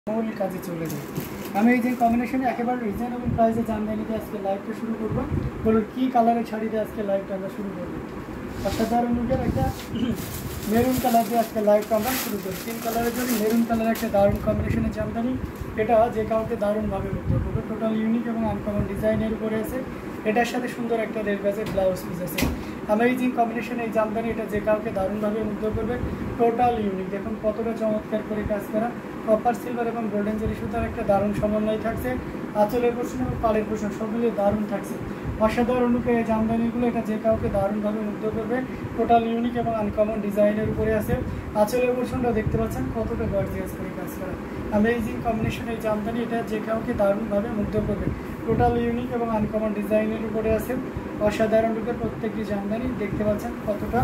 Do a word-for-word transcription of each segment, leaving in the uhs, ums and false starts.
মূল কাজে চলে যায়। আমি এই যে কম্বিনেশনে একেবারে রিজনেবল প্রাইসে জামদানিতে আজকে লাইভটা শুরু করবো। বলুন কী কালারের শাড়ি দিয়ে আজকে লাইভটা আমরা শুরু করবো। অসাধারণ লুকের একটা মেরুন কালার দিয়ে আজকে লাইভটা আমরা শুরু করি। তিন কালারের জন্য মেরুন কালারের একটা দারুণ কম্বিনেশনের জামদানি, এটা যে কাউকে দারুণভাবে মুগ্ধ করবে। টোটাল ইউনিক এবং আনকমন ডিজাইনের উপরে আছে। এটার সাথে সুন্দর একটা দেড় গজের ব্লাউজ পিস আছে। অ্যামেজিং কম্বিনেশন এই জামদানি, এটা যে কাউকে দারুণভাবে মুগ্ধ করবে। টোটাল ইউনিক, দেখুন কতটা চমৎকার করে কাজ করা। কপার সিলভার এবং গোল্ডেন জেরি সুতার একটা দারুণ সমন্বয় থাকছে। আঁচলের পোর্শন এবং পাড়ের পোর্শন সব মিলিয়ে দারুণ থাকছে। অসাধারণ লুকে এই জামদানিগুলো, এটা যে কাউকে দারুণভাবে মুগ্ধ করবে। টোটাল ইউনিক এবং আনকমন ডিজাইনের উপরে আছে। আঁচলের পোর্শনটা দেখতে পাচ্ছেন কতটা গর্জিয়াস করে কাজ করা। অ্যামেজিং কম্বিনেশন এই জামদানি, এটা যে কাউকে দারুণভাবে মুগ্ধ করবে। টোটাল ইউনিক এবং আনকমন ডিজাইনের উপরে আছে। অসাধারণ লুকের প্রত্যেকটি জামদানি দেখতে পাচ্ছেন কতটা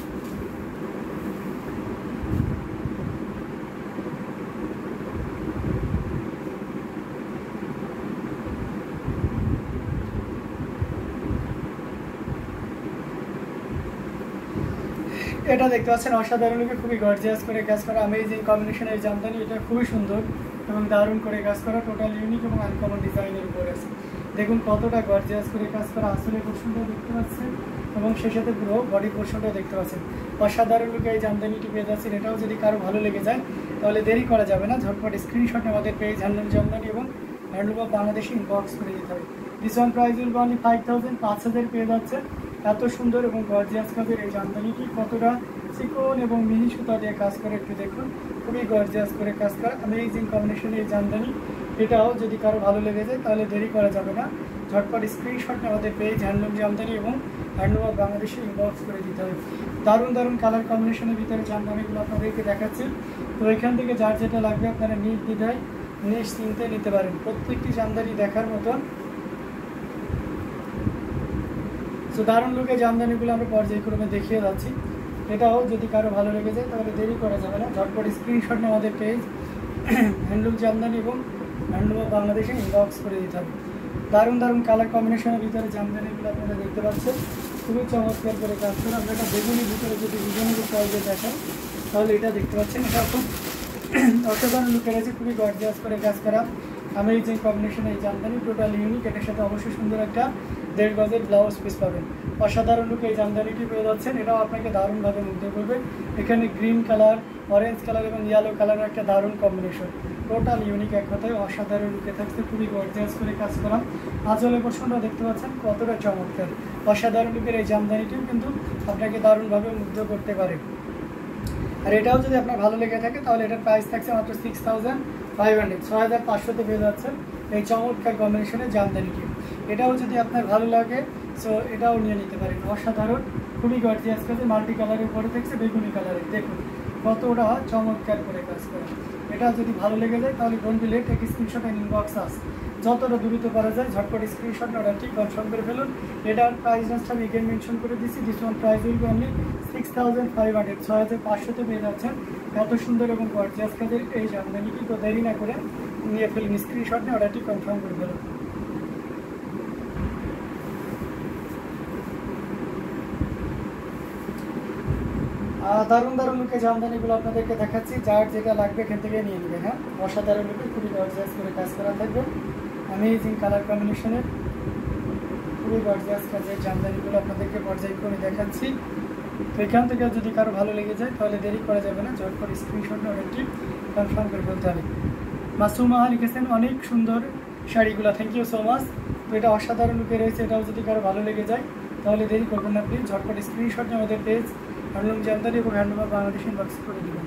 এটা দেখতে পাচ্ছেন অসাধারণ লুকে খুবই গর্জিয়াস করে কাজ করা। অ্যামেজিং কম্বিনেশনের জামদানি, এটা খুবই সুন্দর এবং দারুণ করে কাজ করা। টোটাল ইউনিক এবং আনকমন ডিজাইনের উপরে আছে। দেখুন কতটা গর্জিয়াস করে কাজ করা। আসলের পোর্শনটা দেখতে পাচ্ছেন এবং সেই সাথে পুরো বডি পোর্শনটা দেখতে পাচ্ছেন। অসাধারণ লুকে এই জামদানিটি পেয়ে যাচ্ছেন। এটাও যদি কারো ভালো লেগে যায় তাহলে দেরি করা যাবে না, ঝটপট স্ক্রিনশট আমাদের পেজ হ্যান্ডলুম জামদানি এবং হ্যান্ডলুম অফ বাংলাদেশে ইনবক্স করে দিতে হবে। This one price will be only five thousand, পাঁচ হাজার পেয়ে যাচ্ছে। এত সুন্দর এবং গর্জিয়াস কাজের এই জামদানিটি কতটা চিকন এবং মিহি সুতা দিয়ে কাজ করে একটু দেখুন, খুবই গর্জিয়াস করে কাজ করা। অ্যামেজিং কম্বিনেশনের এই জামদানি, এটাও যদি কারো ভালো লেগে যায় তাহলে দেরি করা যাবে না, ঝটপট স্ক্রিনশট আমাদের পেজ হ্যান্ডলুম জামদানি এবং হ্যান্ডলুম অফ বাংলাদেশে ইনবক্স করে দিতে হবে। দারুণ দারুণ কালার কম্বিনেশনের ভিতরে জামদানিগুলো আপনাদেরকে দেখাচ্ছি। তো এখান থেকে যার যেটা লাগবে আপনারা নির্দ্বিধায় নিশ্চিন্তে নিতে পারেন। প্রত্যেকটি জামদানি দেখার মতন। তো দারুণ লুকে জামদানিগুলো আমরা পর্যায়ক্রমে দেখিয়ে যাচ্ছি। এটাও যদি কারো ভালো লেগে যায় তাহলে দেরি করা যাবে না, ঝটপট স্ক্রিনশট নিয়ে আমাদের পেজ হ্যান্ডলুম জামদানি এবং হ্যান্ডলুম অফ বাংলাদেশে ইনবক্স করে দিতে হবে। দারুণ দারুণ কালার কম্বিনেশনের ভিতরে জামদানিগুলো আপনারা দেখতে পাচ্ছেন, খুবই চমৎকার করে কাজ করে। আমরা একটা বেগুনির ভিতরে যদি রিজনেবল প্রাইসে দেখান তাহলে এটা দেখতে পাচ্ছেন। এটা খুব অসাধারণ লুকের আছে, খুবই গর্জিয়াস করে কাজ করা। অ্যামেজিং কম্বিনেশন এই জামদানি, টোটাল ইউনিক। এটার সাথে অবশ্যই সুন্দর একটা দেড় গজের ব্লাউজ পিস পাবেন। অসাধারণ লুকে এই জামদানিটি পেয়ে যাচ্ছেন। এটাও আপনাকে দারুণভাবে মুগ্ধ করবে। এখানে গ্রিন কালার, অরেঞ্জ কালার এবং ইয়েলো কালারের একটা দারুণ কম্বিনেশন। টোটাল ইউনিক, এক কথায় অসাধারণ লুকে থাকছে, খুবই গর্জিয়াস করে কাজ করা। আঁচলের পোর্শনটা দেখতে পাচ্ছেন কতটা চমৎকার। অসাধারণ লুকের এই জামদানিটিও কিন্তু আপনাকে দারুণভাবে মুগ্ধ করতে পারে। আর এটাও যদি আপনার ভালো লেগে থাকে তাহলে এটার প্রাইস থাকছে মাত্র সিক্স থাউজেন্ড ফাইভ হান্ড্রেড, ছয় হাজার পাঁচশোতে পেয়ে যাচ্ছে এই চমৎকার কম্বিনেশনের জামদানিটি। এটাও যদি আপনার ভালো লাগে সো এটাও নিয়ে নিতে পারেন। অসাধারণ, খুবই গর্জিয়াস কাজে, মাল্টি কালারের উপরে থাকছে বেগুনি কালারের। দেখুন কতটা চমৎকার করে কাজ করে। এটা যদি ভালো লেগে যায় তাহলে ডোন্ট বি লেট, এক স্ক্রিনশট এন্ড ইনবক্স আস। যতটা দ্রুত করা যায় ঝটপট স্ক্রিনশট অর্ডারটি কনফার্ম করে ফেলুন। এটার প্রাইস রেঞ্জটা আমি এগেন মেনশন করে দিচ্ছি। This one price will be only six thousand five hundred, ছয় হাজার পাঁচশোতে পেয়ে যাচ্ছেন এত সুন্দর এবং গর্জিয়াস কাজের এই জামদানিটি। তো দেরি না করে নিয়ে ফেলুন, স্ক্রিনশট নিয়ে অর্ডারটি কনফার্ম করে ফেলুন। দারুণ দারুণ লুকে জামদানিগুলো আপনাদেরকে দেখাচ্ছি, যার যেটা লাগবে এখান থেকে নিয়ে নেবেন। হ্যাঁ, অসাধারণ লুকে খুবই গর্জিয়াস করে কাজ করা থাকবে। অ্যামেজিং কালার কম্বিনেশনের খুবই গর্জিয়াস কাজের জামদানিগুলো আপনাদেরকে পর্যায়ক্রমে দেখাচ্ছি। তো এখান থেকে যদি কারো ভালো লেগে যায় তাহলে দেরি করা যাবে না, ঝটপট স্ক্রিনশট অর্ডারটি কনফার্ম করে ফেলতে হবে। মাসুমা লিখেছেন অনেক সুন্দর শাড়িগুলো, থ্যাংক ইউ সো মাচ। তো এটা অসাধারণ লুকে রয়েছে, এটাও যদি কারো ভালো লেগে যায় তাহলে দেরি করবেন না প্লিজ, ঝটপট স্ক্রিনশট নিয়ে আমাদের পেজ হ্যান্ডলুম জামদানি এবং হ্যান্ডলুম অফ বাংলাদেশ ইনবক্স করে দেবেন।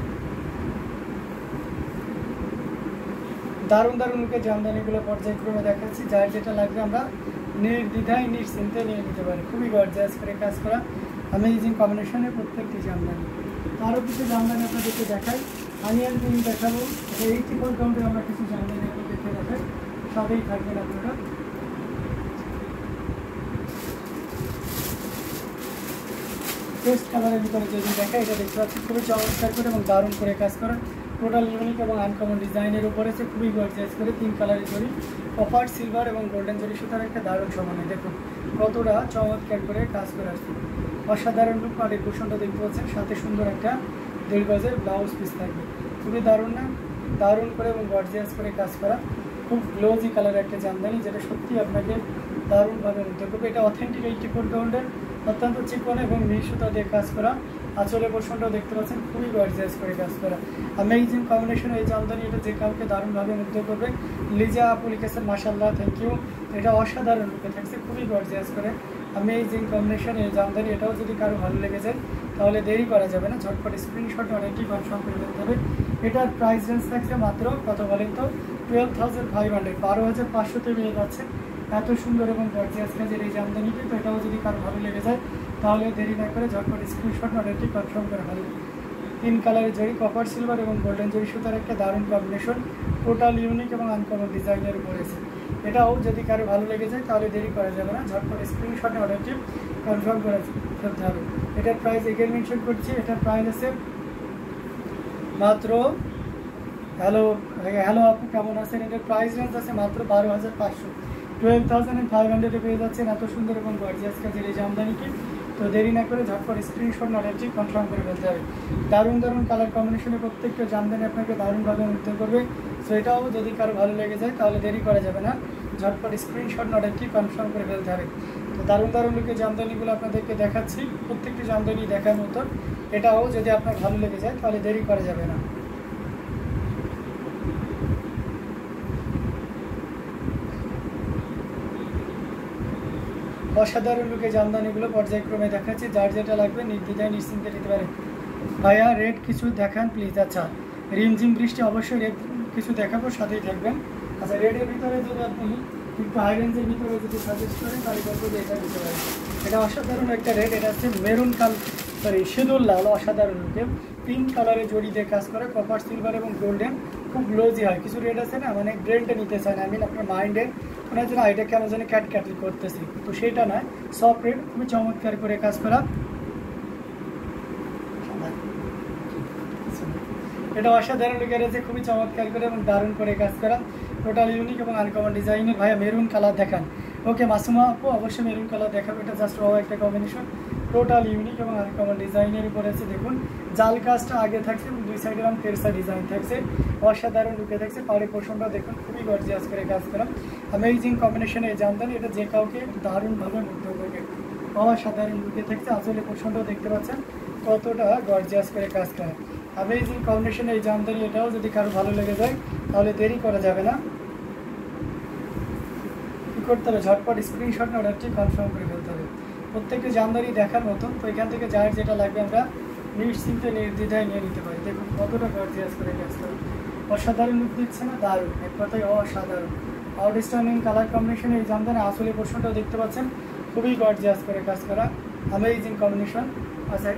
দারুণ দারুণ লুকে জামদানিগুলো পর্যায়ক্রমে দেখাচ্ছি, যার যেটা লাগবে আমরা নির্দ্বিধায় নিশ্চিন্তে নিয়ে নিতে পারি। খুবই গর্জিয়াস করে কাজ করা অ্যামেজিং কম্বিনেশনের প্রত্যেকটি জামদানি। আরও কিছু জামদানি আপনাদেরকে দেখাই, আনিয়ান প্রিন্ট দেখাবো। এইটি ফোর কাউন্টে আমরা কিছু জামদানি আপনাদেরকে দেখাই, সবই থাকবেন আপনারা। পেস্ট কালারের ভিতরে যদি দেখায় এটা দেখতে পাচ্ছি, খুবই চমৎকার করে এবং দারুণ করে কাজ করা। টোটাল ইউনিক এবং আনকমন ডিজাইনের উপরে আছে, খুবই গর্জিয়াস করে তিন কালারের জড়ি, কপার সিলভার এবং গোল্ডেন জড়ি সুতার একটা দারুণ সমন্বয়। দেখুন কতটা চমৎকার করে কাজ করে আসছে। অসাধারণ লুক। আর এই পোর্শনটা দেখতে পাচ্ছেন, সাথে সুন্দর একটা দেড় গজের ব্লাউজ পিস থাকবে, খুবই দারুণ না? দারুণ করে এবং গর্জিয়াস করে কাজ করা, খুব গ্লোজি কালারের একটা জামদানি, যেটা সত্যি আপনাকে দারুণভাবে মুগ্ধ করবে। এটা অথেন্টিক এইটি ফোর কাউন্টের অত্যন্ত চিকন এবং মিহি সুতা দিয়ে কাজ করা। আঁচলে পোর্শনটাও দেখতে পাচ্ছেন খুবই গর্জিয়াস করে কাজ করা, অ্যামেজিং কম্বিনেশন এই জামদানি। এটা যে কাউকে দারুণভাবে মুগ্ধ করবে। লিজা আপু লিখেছেন মাশাআল্লাহ, থ্যাংক ইউ। এটা অসাধারণ রূপে থাকছে, খুবই গর্জিয়াস করে অ্যামেজিং কম্বিনেশন এই জামদানি। এটাও যদি কারো ভালো লেগে যায় তাহলে দেরি করা যাবে না, ঝটপট স্ক্রিনশট অনেকটি কনফার্ম করে ফেলতে হবে। এটার প্রাইস রেঞ্জ থাকছে মাত্র কত বলেন তো, টুয়েলভ থাউজেন্ড ফাইভ হান্ড্রেড বারো হাজার পাঁচশোতে পেয়ে যাচ্ছে এত সুন্দর এবং গর্জিয়াস কাজের এই জামদানিটি। তো এটাও যদি কারো ভালো লেগে যায় তাহলে দেরি না করে ঝটপট স্ক্রিনশট অনেকটি কনফার্ম করে ফেলবে। তিন কালারের জড়ি, কপার সিলভার এবং গোল্ডেন জড়ি সুতার একটা দারুণ কম্বিনেশন, টোটাল ইউনিক এবং আনকমন ডিজাইনের উপরেছে। এটাও যদি কারো ভালো লেগে যায় তাহলে দেরি করা যাবে না, ঝটপট স্ক্রিনশটে অর্ডারটি কনফার্ম করে ফেলতে হবে। এটার প্রাইস এগেন মেনশন করছি, এটার প্রাইস আছে মাত্র, হ্যালো হ্যালো আপু কেমন আছেন, এটার প্রাইস রেঞ্জ আছে মাত্র বারো হাজার পাঁচশো টুয়েলভ থাউজেন্ড অ্যান্ড ফাইভ হান্ড্রেডে পেয়ে যাচ্ছেন এত সুন্দর এবং গর্জিয়াস কাজের এই জামদানিটি। তো দেরি না করে ঝটপট স্ক্রিনশট অর্ডারটি কনফার্ম করে ফেলতে হবে। দারুণ দারুণ কালার কম্বিনেশনে প্রত্যেকটা জামদানি আপনাকে দারুণভাবে মুগ্ধ করবে। সো এটাও যদি কারো ভালো লেগে যায় তাহলে দেরি করা যাবে না, ঝটপট স্ক্রিনশট অর্ডারটি কনফার্ম করে ফেলতে হবে। তো দারুণ দারুণ লুকে জামদানিগুলো আপনাদেরকে দেখাচ্ছি, প্রত্যেকটি জামদানি দেখার মতো। এটাও যদি আপনার ভালো লেগে যায় তাহলে দেরি করা যাবে না। অসাধারণ লুকে জামদানিগুলো পর্যায়ক্রমে দেখাচ্ছি, যার যেটা লাগবে নির্দ্বিধায় নিশ্চিন্তে নিতে পারেন। ভাইয়া রেড কিছু দেখান প্লিজ। আচ্ছা, রিমঝিম বৃষ্টি অবশ্যই রেড কিছু দেখাবো, সাথেই থাকবেন। আচ্ছা, রেডের ভিতরে যদি আপনি একটু হাই রেঞ্জের ভিতরে যদি সাজেস্ট করেন তাহলে বলবো যে এটা দিতে পারেন। এটা অসাধারণ একটা রেড, এটা হচ্ছে মেরুন কাল সরি সিঁদুর লাল, অসাধারণ লুকে পিঙ্ক কালারে জড়ি দিয়ে কাজ করে, কপার সিলভার এবং গোল্ডেন, খুব গ্লোজি হয়। কিছু রেড আছে না, মানে ব্রেনটা নিতে চায় না, আই মিন আপনার মাইন্ডে মনে হচ্ছে না এটা কেন জানি ক্যাট ক্যাটল করতেছি, তো সেটা নয়, সফট রেড খুবই চমৎকার করে কাজ করা। এটা অসাধারণ লুকের আছে, খুবই চমৎকার করে এবং দারুণ করে কাজ করা, টোটাল ইউনিক এবং আনকমন ডিজাইনের। ভাইয়া মেরুন কালার দেখান। ওকে মাসুমা আপু অবশ্যই মেরুন কালার দেখাবো, এটা জাস্ট ও একটা কম্বিনেশন, টোটাল ইউনিক এবং আনকমন ডিজাইনের উপরে আছে। দেখুন জাল কাজটা আগে থাকছে এবং দুই সাইডে এরকম তেরসা ডিজাইন থাকছে, অসাধারণ লুকে থাকছে। পাড়ি পোর্শনটা দেখুন খুবই গর্জিয়াস করে কাজ করা, অ্যামেজিং কম্বিনেশনে এই জামদানি। এটা যে কাউকে দারুণভাবে মুগ্ধ করবে, অসাধারণ লুকে থাকছে। আঁচলে পোর্শনটাও দেখতে পাচ্ছেন কতটা গর্জিয়াস করে কাজ করে, অ্যামেজিং কম্বিনেশনে এই জামদানি। এটাও যদি কারো ভালো লেগে যায় তাহলে দেরি করা যাবে না, কী করতে হবে, ঝটপট স্ক্রিনশট অর্ডারটি কনফার্ম করে ফেলতে হবে। প্রত্যেকটি জামদানি দেখার মতন, তো এখান থেকে যার যেটা লাগবে আমরা নিশ্চিন্তে নির্দ্বিধায় নিয়ে নিতে পারি। দেখুন কতটা গর্জিয়াস করে কাজ করে, অসাধারণ লুক দিচ্ছে না, দারুণ, এক কথায় অসাধারণ আউটস্ট্যান্ডিং কালার কম্বিনেশন এই জামদানি। আসলে পোর্শনটাও দেখতে পাচ্ছেন খুবই গর্জিয়াস করে কাজ করা, অ্যামেজিং কম্বিনেশন। আচ্ছা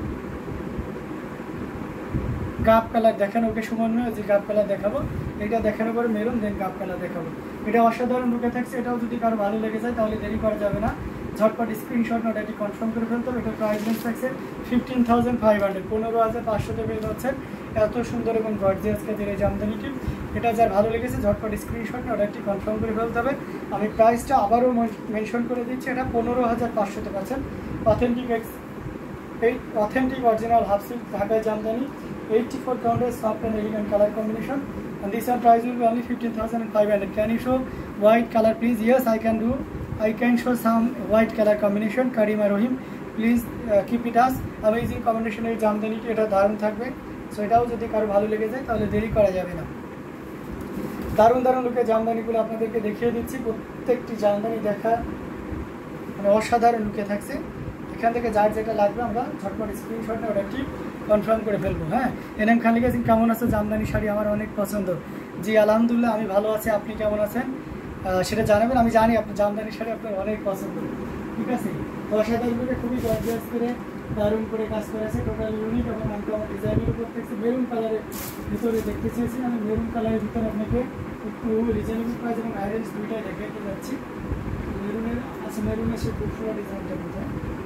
গাপ কালার দেখানো, ওকে সুমন যে গাপ কালার দেখাবো, এটা দেখানোর পরে মেরুন, দেন গাপ কালার দেখাবো। এটা অসাধারণ লুকে থাকছে, এটাও যদি কারো ভালো লেগে যায় তাহলে দেরি করা যাবে না, ঝটপট স্ক্রিনশট নোট এটি কনফার্ম করে ফেলতে হবে। এটা প্রাইস রেঞ্জ থাকছে ফিফটিন থাউজেন্ড ফাইভ হান্ড্রেড পনেরো হাজার পাঁচশোতে পেয়ে যাচ্ছেন এত সুন্দর এবং গর্জিয়াস কাজের এই জামদানিটি। এটা যার ভালো লেগেছে ঝটপট স্ক্রিনশট নোট এটি কনফার্ম করে ফেলতে হবে। আমি প্রাইসটা আবারও মেনশন করে দিচ্ছি, এটা পনেরো হাজার পাঁচশোতে পাচ্ছেন অথেন্টিক এক্স এই অথেন্টিক অরিজিনাল হাফ সিল্ক ঢাকায় jamdani, eighty-four counters, soft and elegant color combination, and this one price will be only fifteen thousand five hundred. Can you show white color please? Yes, I can do. I can show some white color combination. Karima Rohim, please uh, keep it as amazing combination এর জামদানিটি, এটা দারুণ থাকবে। So এটাও যদি কারো ভালো লেগে যায় তাহলে দেরি করা যাবে না। দারুণ দারুণ লুকের জামদানিগুলো আপনাদেরকে দেখিয়ে দিচ্ছি, প্রত্যেকটি জামদানি দেখা মানে অসাধারণ লুকে থাকছে। এখান থেকে যার যেটা লাগবে আমরা ঝটপট স্ক্রিনশট নিয়ে অর্ডারটি কনফার্ম করে ফেলবো। হ্যাঁ, এনএম খান লিখেছেন কেমন আছে, জামদানি শাড়ি আমার অনেক পছন্দ। জি আলহামদুলিল্লাহ আমি ভালো আছি, আপনি কেমন আছেন সেটা জানাবেন। আমি জানি আপনার জামদানি শাড়ি আপনার অনেক পছন্দ, ঠিক আছে। তো অসাধারণভাবে খুবই গর্জিয়াস করে দারুণ করে কাজ করেছে, টোটাল ইউনিক এবং আনকমন ডিজাইনের উপর থাকছে। মেরুন কালারের ভিতরে দেখতে চেয়েছি আমি, মেরুন কালারের ভিতরে আপনাকে একটু রিজনেবল প্রাইস এবং আইরেঞ্জ দুইটাই দেখাতে যাচ্ছি। মেরুনের আচ্ছা মেরুনের সে খুব সুন্দর ডিজাইনটা কোথায়,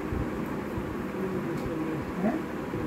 হ্যাঁ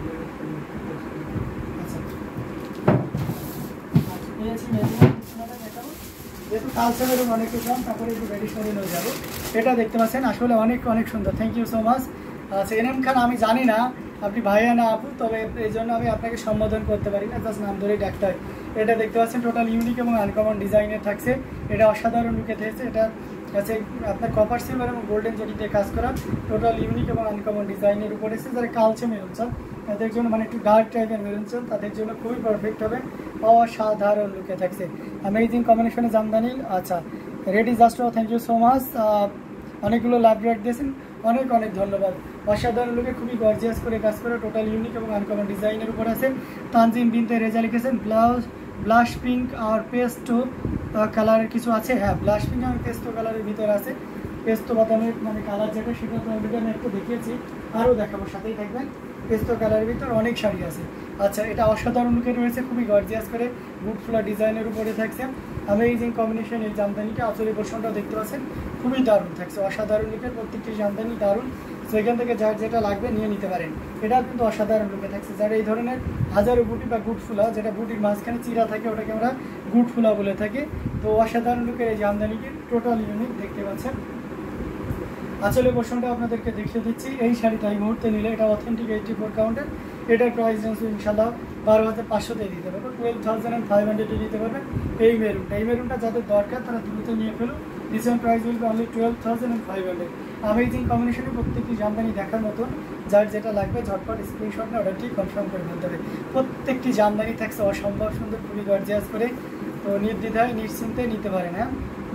যেহেতু কালচারের অনেক দাম, তারপরে একটু ট্র্যাডিশনাল হয়ে যাবো। এটা দেখতে পাচ্ছেন আসলে অনেক অনেক সুন্দর, থ্যাংক ইউ সো মাচ। আচ্ছা এনাম খান আমি জানি না আপনি ভাইয়া না আপু, তবে এই জন্য আমি আপনাকে সম্বোধন করতে পারি না, জাস্ট নাম ধরেই ডাকতে হয়। এটা দেখতে পাচ্ছেন টোটাল ইউনিক এবং আনকমন ডিজাইনের থাকছে, এটা অসাধারণ লুকে থাকছে। এটা আছে আপনার কপার সিলভার এবং গোল্ডেন জরি দিয়ে কাজ করা, টোটাল ইউনিক এবং আনকমন ডিজাইনের উপরে এসে যারা কালচে মেরুন চান তাদের জন্য, মানে একটু ডার্ক টাইপের মেরুন চান তাদের জন্য খুবই পারফেক্ট হবে, অসাধারণ লুকে থাকছে, অ্যামেজিং কম্বিনেশনে জামদানি। আচ্ছা ready just thank you so much, অনেকগুলো লাভ রেট দিয়েছেন, অনেক অনেক ধন্যবাদ। অসাধারণ লুকে খুবই গর্জিয়াস করে কাজ করা, টোটাল ইউনিক এবং আনকমন ডিজাইনের উপর আছে। তানজিম বিনতে রেজা লিখেছেন ব্লাউজ ব্লাশ পিঙ্ক আর পেস্টো কালারের কিছু আছে, হ্যাঁ ব্লাশ পিঙ্ক আর পেস্টো কালারের ভিতরে আছে, পেস্তো বাদামের মানে কালার যেটা সেটা তো অলরেডি আমি একটু দেখিয়েছি, আরও দেখাবো, সাথেই থাকবেন। পেস্তো কালারের ভিতর অনেক শাড়ি আছে। আচ্ছা এটা অসাধারণ লুকে রয়েছে, খুবই গর্জিয়াস করে বুট ফুলা ডিজাইনের উপরে থাকছে, অ্যামেজিং কম্বিনেশন। এই জামদানিটা আঁচলের পোর্শনটাও দেখতে পাচ্ছেন খুবই দারুণ থাকছে, অসাধারণ লুকের, প্রত্যেকটি জামদানি দারুণ। সো এখান থেকে যার যেটা লাগবে নিয়ে নিতে পারেন, এটা কিন্তু অসাধারণ লুকে থাকছে। যারা এই ধরনের হাজারো বুটি বা গুট ফুলা, যেটা বুটির মাঝখানে চিরা থাকে ওটাকে আমরা গুট ফুলা বলে থাকি, তো অসাধারণ লুকের এই জামদানিটি টোটাল ইউনিক দেখতে পাচ্ছেন। আসলে পোর্শনটা আপনাদেরকে দেখিয়ে দিচ্ছি, এই শাড়িটা এই মুহূর্তে নিলে এটা অথেন্টিক এইটটি ফোর কাউন্টের, এটার প্রাইস জানছি ইনশাল্লাহ বারো হাজার পাঁচশোতে দিতে পারবো, টুয়েলভ থাউজেন্ড অ্যান্ড ফাইভ হান্ড্রেডে দিতে পারবেন। এই মেরুনটা এই মেরুনটা যাদের দরকার তারা দ্রুত নিয়ে ফেলুন, recent price will be only twelve thousand and five hundred. Amazing কম্বিনেশনে প্রত্যেকটি জামদানি দেখার মতন, যার যেটা লাগবে ঝটপট স্ক্রিনশট নিয়ে অর্ডারটি কনফার্ম করে ফেলতে হবে। প্রত্যেকটি জামদানি থাকছে অসম্ভব সুন্দর, খুবই গর্জিয়াস করে, তো নির্দ্বিধায় নিশ্চিন্তে নিতে পারেন। হ্যাঁ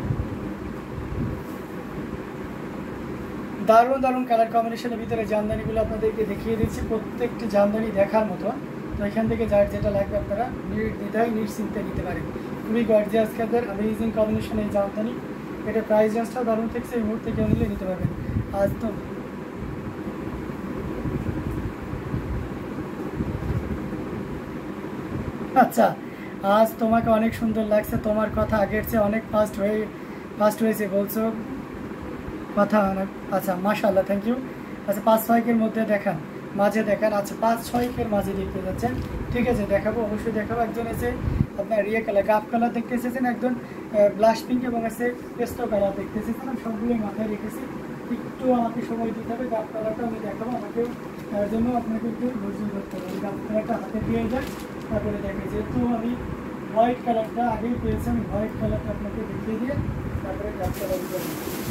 দারুণ দারুণ কালার কম্বিনেশনের ভিতরে জামদানিগুলো আপনাদেরকে দেখিয়ে দিচ্ছি, প্রত্যেকটি জামদানি দেখার মতো, তো এখান থেকে যার যেটা লাগবে আপনারা নির্দ্বিধায় নিশ্চিন্তে নিতে পারেন। খুবই গর্জিয়াস কালার, অ্যামেজিং কম্বিনেশন এই জামদানি, এটা প্রাইস রেঞ্জটাও দারুণ থাকছে, এই মুহূর্তে কেউ নিলে নিতে পারবেন। আজ তো আচ্ছা আজ তোমাকে অনেক সুন্দর লাগছে, তোমার কথা আগের চেয়ে অনেক ফাস্ট হয়ে ফাস্ট হয়েছে বলছো কথা অনেক। আচ্ছা মাশাআল্লাহ থ্যাংক ইউ। আচ্ছা পাঁচ ছয়কের মধ্যে দেখান, মাঝে দেখান। আচ্ছা পাঁচ ছয়কের মাঝে দেখতে যাচ্ছেন, ঠিক আছে দেখাবো, অবশ্যই দেখাবো। একজন এসে আপনার ইয়ে কালার গাফ কালার দেখতে এসেছেন, একজন ব্লাশ পিঙ্ক এবং এসে পেস্টো কালার দেখতে এসেছেন, আমি সবগুলোই মাথায় রেখেছি, একটু আমাকে সময় দিতে হবে, গাফ কালারটা আমি দেখাবো, আমাকেও তার জন্য আপনাকে একটু ধৈর্য ধরতে হবে। গাফ কালারটা হাতে দিয়ে যাক, তারপরে দেখে যেহেতু আমি হোয়াইট কালারটা আগেই পেয়েছি, আমি হোয়াইট কালারটা আপনাকে দেখিয়ে দিয়ে তারপরে গাফ কালার করবো।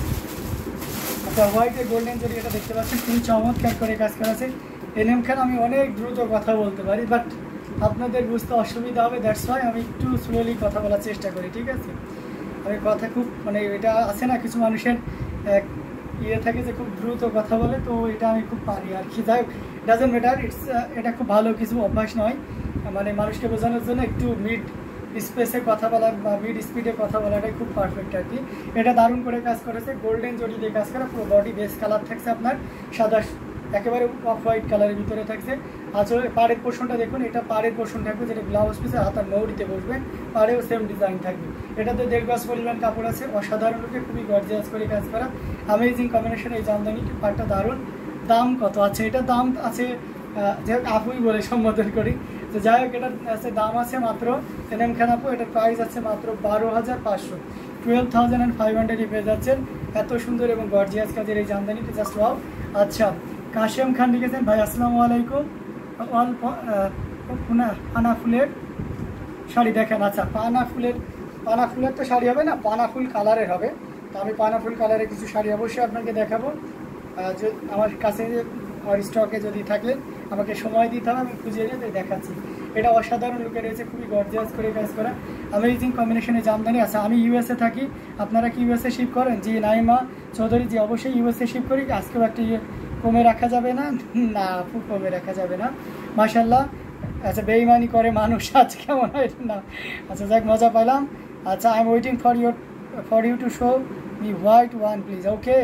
আচ্ছা হোয়াইটের গোল্ডেন জরি এটা দেখতে পাচ্ছেন, খুবই চমৎকার করে কাজ করা আছে। এনএম খান আমি অনেক দ্রুত কথা বলতে পারি, বাট আপনাদের বুঝতে অসুবিধা হবে, দ্যাটস ওয়াই আমি একটু স্লোলি কথা বলার চেষ্টা করি, ঠিক আছে। আমি কথা খুব মানে এটা আছে না কিছু মানুষের ইয়ে থাকে যে খুব দ্রুত কথা বলে, তো এটা আমি খুব পারি আর কি। যাই হোক ডাজেন্ট ম্যাটার, ইটস এটা খুব ভালো কিছু অভ্যাস নয়, মানে মানুষকে বোঝানোর জন্য একটু মিড স্পেসে কথা বলা বা মিড স্পিডে কথা বলাটাই খুব পারফেক্ট আর কি। এটা দারুণ করে কাজ করেছে, গোল্ডেন জরি দিয়ে কাজ করা, পুরো বডি বেস কালার থাকছে আপনার সাদা, একেবারে অফ হোয়াইট কালারের ভিতরে থাকছে। আসলে পাড়ের পোর্শনটা দেখুন, এটা পাড়ের পোর্শন থাকবে, যেটা ব্লাউজ পিসে হাতার মৌরিতে বসবে, পাড়েও সেম ডিজাইন থাকবে। এটাতে দেড় গজ পরিমাণ কাপড় আছে, অসাধারণ লোকে খুবই গর্জিয়াস করে কাজ করা, অ্যামেজিং কম্বিনেশন এই জামদানিটির পাটটা দারুণ। দাম কত আছে? এটা দাম আছে যাই হোক আপুই বলে সম্বোধন করি, তো যাই হোক এটার আছে দাম আছে মাত্র এনএম খান আপু, এটার প্রাইস আছে মাত্র বারো হাজার পাঁচশো, টুয়েলভ থাউজেন্ড অ্যান্ড ফাইভ হান্ড্রেডে পেয়ে যাচ্ছেন। এত সুন্দর এবং গর্জিয়াস কাজের এই জামদানিটি জাস্ট ওয়াও। আচ্ছা কাশেম খান লিখেছেন ভাই আসসালামু আলাইকুম, অল পানা ফুলের শাড়ি দেখেন। আচ্ছা পানা ফুলের পানা ফুলের তো শাড়ি হবে না, পানা ফুল কালারের হবে, তো আমি পানা ফুল কালারের কিছু শাড়ি অবশ্যই আপনাকে দেখাবো, আমার কাছে আর স্টকে যদি থাকে আমাকে সময় দিতে হবে, আমি খুঁজে নিয়ে দেখাচ্ছি। এটা অসাধারণ লুকে রয়েছে, খুবই গর্জিয়াস করে কাজ করা, অ্যামেজিং কম্বিনেশনে জামদানি আছে। আমি ইউএসএ থাকি, আপনারা কি ইউএসএ শিপ করেন? জি নাইমা চৌধুরী, জি অবশ্যই ইউএসএ শিপ করি। আজকেও একটা ইয়ে কমে রাখা যাবে না, না আপু কমে রাখা যাবে না মাশাল্লাহ। আচ্ছা বেইমানি করে মানুষ আজ কেমন হয় না, আচ্ছা যাক মজা পাইলাম। আচ্ছা I am waiting for your for you to show me white one please. Okay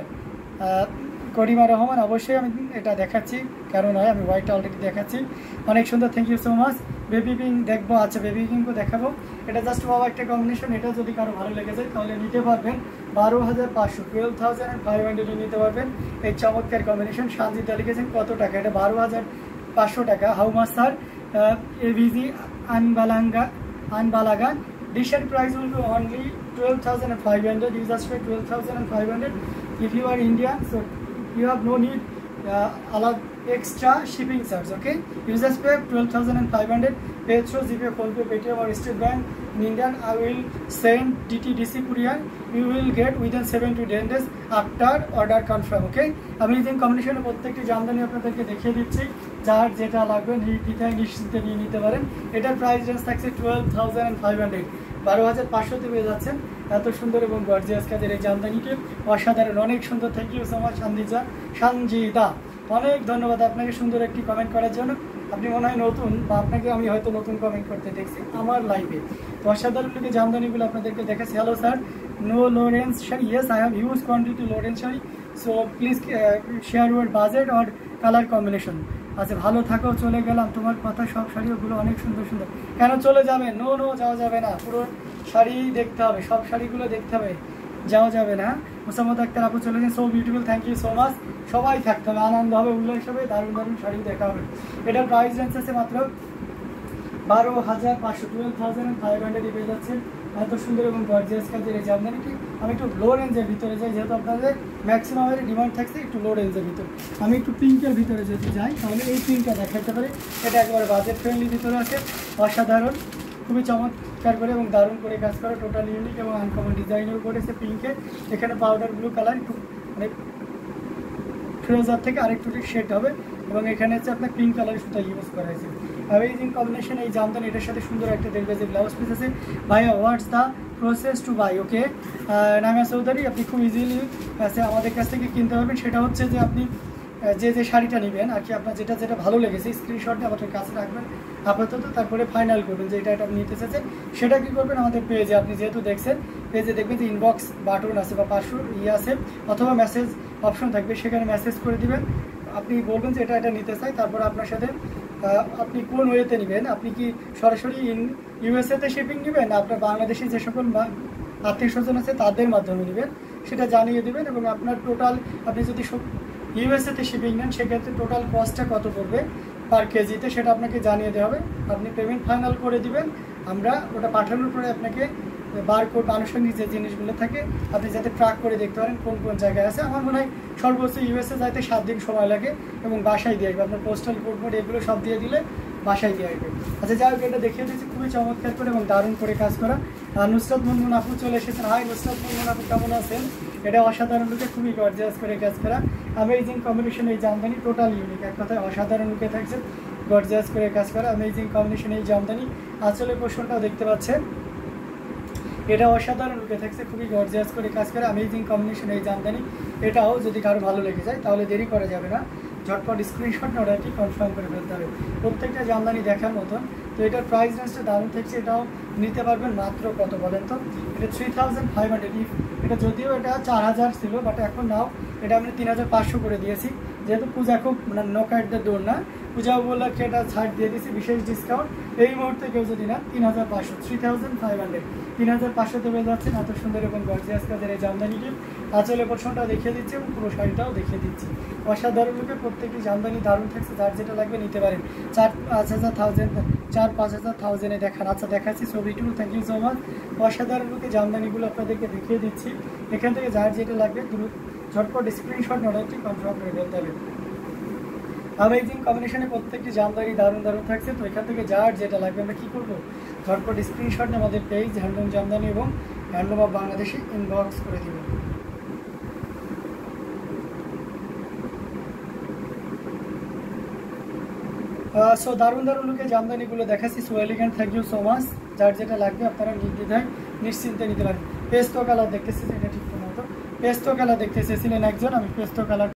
Karima Rahman, অবশ্যই আমি এটা দেখাচ্ছি, কারণ হয় আমি হোয়াইটটা অলরেডি দেখাচ্ছি, অনেক সুন্দর, thank you so much. Baby pink দেখবো, আচ্ছা বেবি পিঙ্কও দেখাবো, এটা জাস্ট বাবা একটা কম্বিনেশন, এটা যদি কারো ভালো লেগে যায় তাহলে নিতে পারবেন বারো হাজার পাঁচশো, টুয়েলভ থাউজেন্ড অ্যান্ড ফাইভ হান্ড্রেডে নিতে পারবেন এই চমৎকার কম্বিনেশন। সানজিদা লিখেছেন কত টাকা? এটা বারো হাজার পাঁচশো টাকা। How much sir? এভিজি আনবালাঙ্গা আনবালাগান ডিশের price will be only twelve thousand and five hundred, you just pay twelve thousand and five hundred. If you are Indian, so you have no need আলাদা extra shipping charge. Okay, users pay twelve thousand five hundred, pay through GPay, PhonePe, Paytm or State Bank in Indian. I will send D T D C courier. You will get within seven to ten days after order confirm. Okay, Amazing কম্বিনেশনে প্রত্যেকটি জামদানি আপনাদেরকে দেখিয়ে দিচ্ছি, যার যেটা লাগবে নির্দ্বিধায় নিশ্চিন্তে নিয়ে নিতে পারেন। এটার প্রাইস রেঞ্জ থাকছে টুয়েলভ থাউজেন্ড ফাইভ হান্ড্রেড, বারো হাজার পাঁচশোতে পেয়ে যাচ্ছেন এত সুন্দর এবং গর্জিয়াস কাজের এই জামদানিটি। অসাধারণ, অনেক সুন্দর। Thank you so much Sanjita Sanjida, অনেক ধন্যবাদ আপনাকে সুন্দর একটি কমেন্ট করার জন্য। আপনি মনে হয় নতুন, বা আপনাকে আমি হয়তো নতুন কমেন্ট করতে দেখছি আমার লাইভে। তো অসাধারণ লোকে জামদানিগুলো আপনাদেরকে দেখাচ্ছি। Hello sir, no Lawrence sari? Yes, I have huge quantity Lawrence sari, so please share your budget or colour combination. আচ্ছা, ভালো থাকো, চলে গেলাম, তোমার কথা সব শাড়িগুলো অনেক সুন্দর সুন্দর। কেন চলে যাবে? নো নো, যাওয়া যাবে না, পুরো শাড়ি দেখতে হবে, সব শাড়িগুলো দেখতে হবে, যাওয়া যাবে না। মোসাম্মদ আক্তার আপু চলে যান, so beautiful, thank you so much. সবাই থাকতে হবে, আনন্দ হবে, উল্লাস হবে, দারুণ দারুণ শাড়ি দেখা হবে। এটার প্রাইস রেঞ্জ আছে মাত্র বারো হাজার পাঁচশো, টুয়েলভ থাউজেন্ড ফাইভ হান্ড্রেডে পেয়ে যাচ্ছেন এত সুন্দর এবং গর্জিয়াস কাজের এই জামদানিটি। আমি একটু লো রেঞ্জের ভিতরে যাই, যেহেতু আপনাদের ম্যাক্সিমামের ডিমান্ড থাকছে একটু লো রেঞ্জের ভিতরে। আমি একটু পিঙ্কের ভিতরে যদি যাই, তাহলে এই পিঙ্কটা দেখাতে পারি। এটা একবারে বাজেট ফ্রেন্ডলি ভিতরে আছে, অসাধারণ, খুবই চমৎকার করে এবং দারুণ করে কাজ করে, টোটাল ইউনিক এবং আনকমন ডিজাইনের করেছে পিঙ্কে। এখানে পাউডার ব্লু কালার, একটু মানে ফ্রেজার থেকে আরেকটু শেড হবে, এবং এখানে হচ্ছে আপনার পিঙ্ক কালারের সুতা ইউজ করা হয়েছে। অ্যামেজিং কম্বিনেশন এই জামদানি। এটার সাথে সুন্দর একটা দেখবে যে ব্লাউজ পিস আছে। ভাইয়া, what's the process to buy? Okay, Namia Chowdhury, আপনি খুব ইজিলি আছে আমাদের কাছ থেকে কিনতে পারবেন। সেটা হচ্ছে যে আপনি যে যে শাড়িটা নেবেন আর কি, আপনার যেটা যেটা ভালো লেগেছে স্ক্রিনশট নিয়ে আমাদের কাছে রাখবেন আপাতত, তারপরে ফাইনাল করবেন যে এটা এটা আপনি নিতে চাচ্ছেন। সেটা কী করবেন, আমাদের পেজে আপনি যেহেতু দেখছেন, পেজে দেখবেন যে ইনবক্স বাটন আছে বা পাঁচশো ইয়ে আছে, অথবা মেসেজ অপশন থাকবে, সেখানে মেসেজ করে দিবেন। আপনি বলবেন যে এটা এটা নিতে চাই, তারপর আপনার সাথে আপনি কোন ওয়েতে নেবেন, আপনি কি সরাসরি ইন ইউএসএতে শিপিং নেবেন, আপনার বাংলাদেশি যে সকল আত্মীয় স্বজন আছে তাদের মাধ্যমে নেবেন, সেটা জানিয়ে দেবেন। এবং আপনার টোটাল, আপনি যদি ইউএসএতে শিপিং নেন, সেক্ষেত্রে টোটাল কস্টটা কত পড়বে পার কেজিতে সেটা আপনাকে জানিয়ে দেওয়া হবে। আপনি পেমেন্ট ফাইনাল করে দিবেন, আমরা ওটা পাঠানোর পরে আপনাকে বারকোড আনুষঙ্গিক যে জিনিসগুলো থাকে আপনি যাতে ট্র্যাক করে দেখতে পারেন কোন কোন জায়গায় আছে। আমার মনে হয় সর্বোচ্চ ইউএসএ যাইতে সাত দিন সময় লাগে, এবং বাসায় দিয়ে আসবে, আপনার পোস্টাল কোড মোড এগুলো সব দিয়ে দিলে বাসায় দিয়ে আসবে। আচ্ছা, যাই হোক, এটা দেখিয়ে দিচ্ছি, খুবই চমৎকার করে এবং দারুণ করে কাজ করা। আর নুসরাত মুনমুন আপু চলে এসেছেন। হাই নুসরাত মুনমুন আপু, কেমন আছেন? এটা অসাধারণ লুকে, খুবই গর্জিয়াস করে কাজ করা, অ্যামেজিং কম্বিনেশন এই জামদানি, টোটাল ইউনিক, এক কথায় অসাধারণ লুকে থাকছে, গর্জিয়াস করে কাজ করা, অ্যামেজিং কম্বিনেশন এই জামদানি। আসলে পোর্শনটাও দেখতে পাচ্ছেন, এটা অসাধারণ লুকে থাকছে, খুবই গর্জিয়াস করে কাজ করে, অ্যামেজিং কম্বিনেশন এই জামদানি। এটাও যদি কারো ভালো লেগে যায় তাহলে দেরি করা যাবে না, ঝটপট স্ক্রিনশট অর্ডারটি কনফার্ম করে ফেলতে হবে। প্রত্যেকটা জামদানি দেখার মতন। তো এটার প্রাইস রেঞ্জটা দারুণ থাকছে, এটাও নিতে পারবেন মাত্র কত বলেন তো? এটা থ্রি থাউজেন্ড ফাইভ হান্ড্রেড। এটা যদিও এটা চার হাজার ছিল, বাট এখন নাও এটা আমি তিন হাজার পাঁচশো করে দিয়েছি, যেহেতু পূজা খুব মানে নকাইটদের দৌড় না, পূজা উপলক্ষে এটা ছাড় দিয়ে দিয়েছি, বিশেষ ডিসকাউন্ট। এই মুহূর্তে কেউ যদি না, তিন হাজার পাঁচশো, থ্রি থাউজেন্ড ফাইভ হান্ড্রেড, তিন হাজার পাঁচশোতে পেয়ে যাচ্ছেন এত সুন্দর এবং গর্জিয়াস কাজের এই জামদানিটি। আঁচলে পোর্শনটা দেখিয়ে দিচ্ছি এবং পুরো শাড়িটাও দেখিয়ে দিচ্ছি। অসাধারণ লোকে প্রত্যেকটি জামদানি দারুণ থাকছে, যার যেটা লাগবে নিতে পারেন। চার পাঁচ হাজার থাউজেন্ড চার পাঁচ হাজার থাউজেন্ডে দেখান। আচ্ছা, দেখাচ্ছি ছবি too, thank you so much. অসাধারণ লোকে জামদানিগুলো আপনাদেরকে দেখিয়ে দিচ্ছি। এখান থেকে যার যেটা লাগবে দ্রুত ঝটপট স্ক্রিনশট অর্ডারটি কনফার্ম করে ফেলতে হবে। অ্যামেজিং কম্বিনেশনে প্রত্যেকটি জামদানি দারুণ দারুণ থাকছে। তো এখান থেকে যার যেটা লাগবে আমরা কী করবো, ঝটপট স্ক্রিনশট নিয়ে আমাদের পেজ হ্যান্ডলুম জামদানি এবং হ্যান্ডলুম অফ বাংলাদেশে ইনবক্স করে দিব। সো দারুণ দারুণ লোকে জামদানিগুলো দেখাচ্ছি, so elegant, thank you so much. যার যেটা লাগবে আপনারা নির্দ্বিধায় নিশ্চিন্তে নিতে পারেন। পেস্তো কালার দেখতেছি, এটা ঠিক মতো পেস্তো কালার দেখতে চেয়েছিলেন একজন, আমি পেস্তো কালার